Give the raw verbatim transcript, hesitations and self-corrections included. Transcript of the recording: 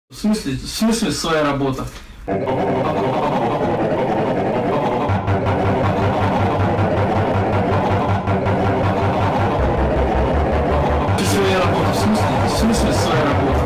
В смысле, в смысле своя работа? Своя работа, в смысле, в смысле своя работа?